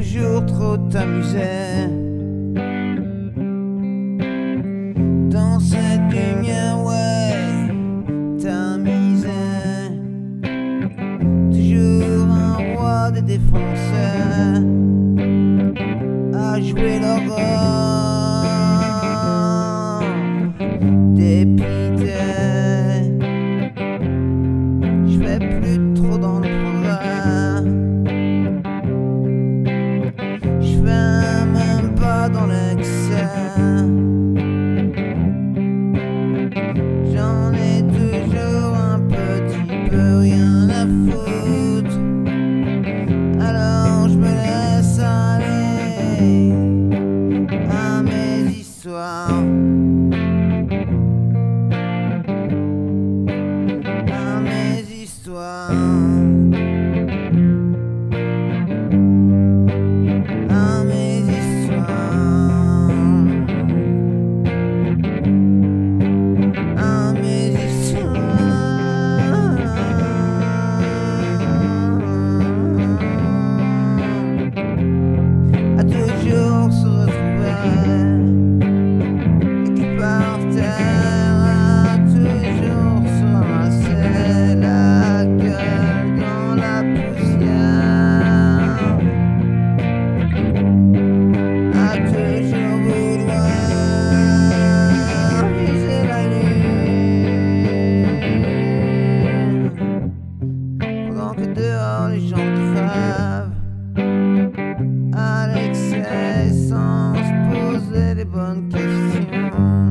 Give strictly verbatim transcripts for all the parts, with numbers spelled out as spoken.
toujours trop t'amuser dans cette lumière, ouais, t'amuser. Toujours un roi des défoncés à jouer leur rôle dépité. Je vais plus trop dans le progrès, je vais même pas dans l'excès. J'en ai toujours un petit peu rien à foutre, alors je me laisse aller à mes histoires, à mes histoires, à mes histoires, à mes histoires, à toujours se retrouver et qui par terre, à toujours se ramasser la gueule dans la poussière, à toujours vouloir viser la lune, pendant que dehors les gens crèvent à l'excès sans se poser les bonnes questions.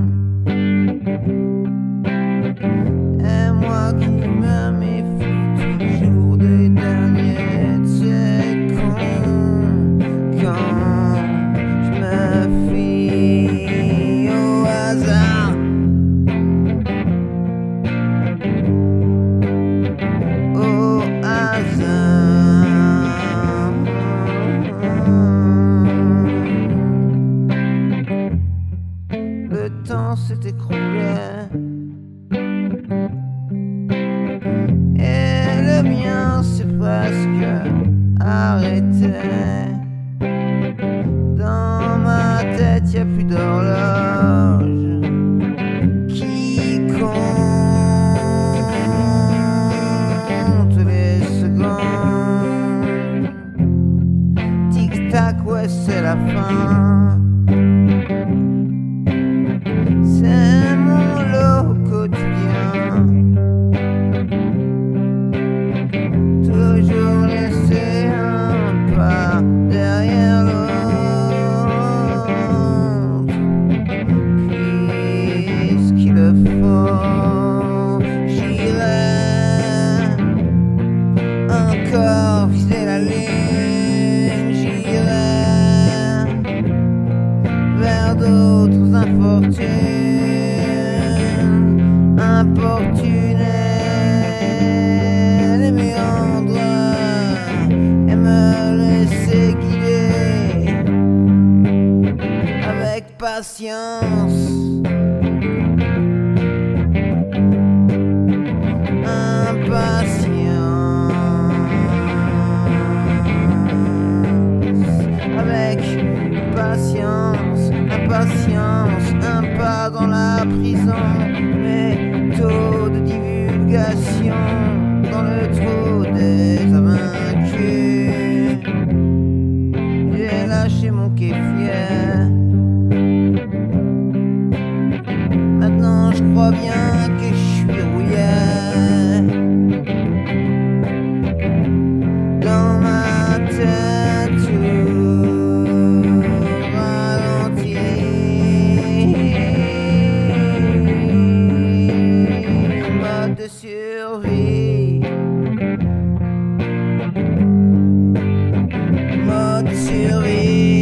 Et moi qui me méfie toujours des derniers de ces cons, quand je me fie au hasard, au hasard. Le temps s'est écroulé et le mien s'est presque arrêté. Dans ma tête y a plus d'horloge qui compte les secondes. Tic tac, ouais, c'est la fin. C'est mon lot quotidien, toujours laisser un pas derrière l'autre. Puisqu'il le faut, j'irai encore viser la ligne, j'irai vers d'autres infortunes, importuner les méandres et me laisser guider avec patience, impatience, avec patience, impatience, un pas dans la prison, méthode de divulgation dans le trou des invaincus. J'ai lâché mon kéfier, maintenant je crois bien que je suis rouillé. Dans ma tête tout ralentit, mode de survie, mode de survie.